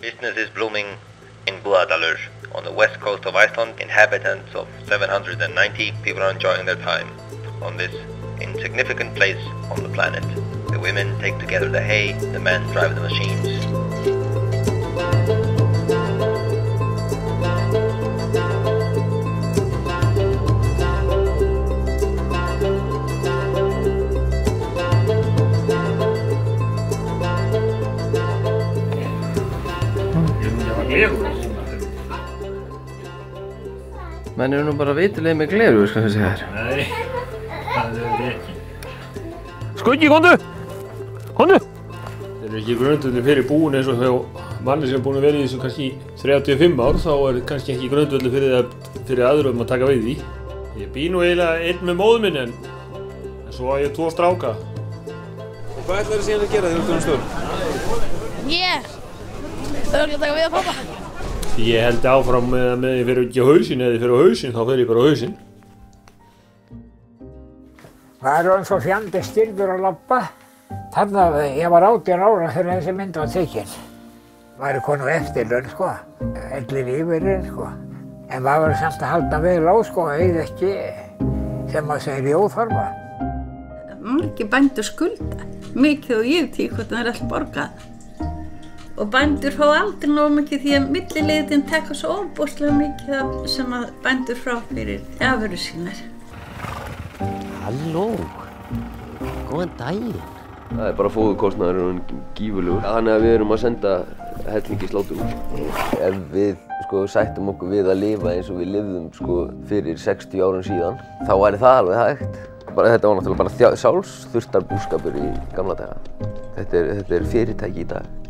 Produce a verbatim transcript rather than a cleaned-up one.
Business is blooming in Búðardalur on the west coast of Iceland. Inhabitants of seven hundred ninety people are enjoying their time on this insignificant place on the planet. The women take together the hay, the men drive the machines. Menn eru nú bara vitilega með gleru, skal við segja þér. Nei, það er við ekki. Skuggi, komdu! Komdu! Þeir eru ekki grundvöldin fyrir búin eins og hjá manni sem er búin að vera í þessu kannski þrjátíu og fimm ár, þá er kannski ekki grundvöldin fyrir, að, fyrir aðrum að taka við því. Ég bý nú eiginlega einn með móður minni en, en svo á ég tvo stráka. Og hvað ætlarðu síðan að gera þegar þú ert stór? Ég! Það er ekki að taka við að pappa. Ég held áfram með að með ég fyrir ekki á hausinn, eða ég fyrir á hausinn, þá fer ég bara á hausinn. Það er orðinn svo fjandi styrkur að labba. Þannig að ég var átján ára þegar þessi mynd var tekin. Væri konu eftirlaun, sko. Elli lífeyrir, sko. En maður verður samt að halda vel á, sko, eða ekki, sem maður segir, í óþarfa. Margir bændur skulda. Mikið og ég veit ekki hvort það er allt borgað. Og bændur fá aldrei nóg mikið því að millileiðin taka svo ofboðslega mikið sem að bændur frá fyrir afurðir sínar. Halló, góðan daginn. Það er bara fóðurkostnaðurinn gífurlegur. Þannig að við erum að senda hellingi sláturhús. Ef við sko, sættum okkur við að lifa eins og við lifðum sko, fyrir sextíu árum síðan, þá væri það alveg hægt. Bara, þetta var náttúrulega bara sjálfsþurftarbúskapur í gamla daga. Þetta er, þetta er fyrirtæki í dag.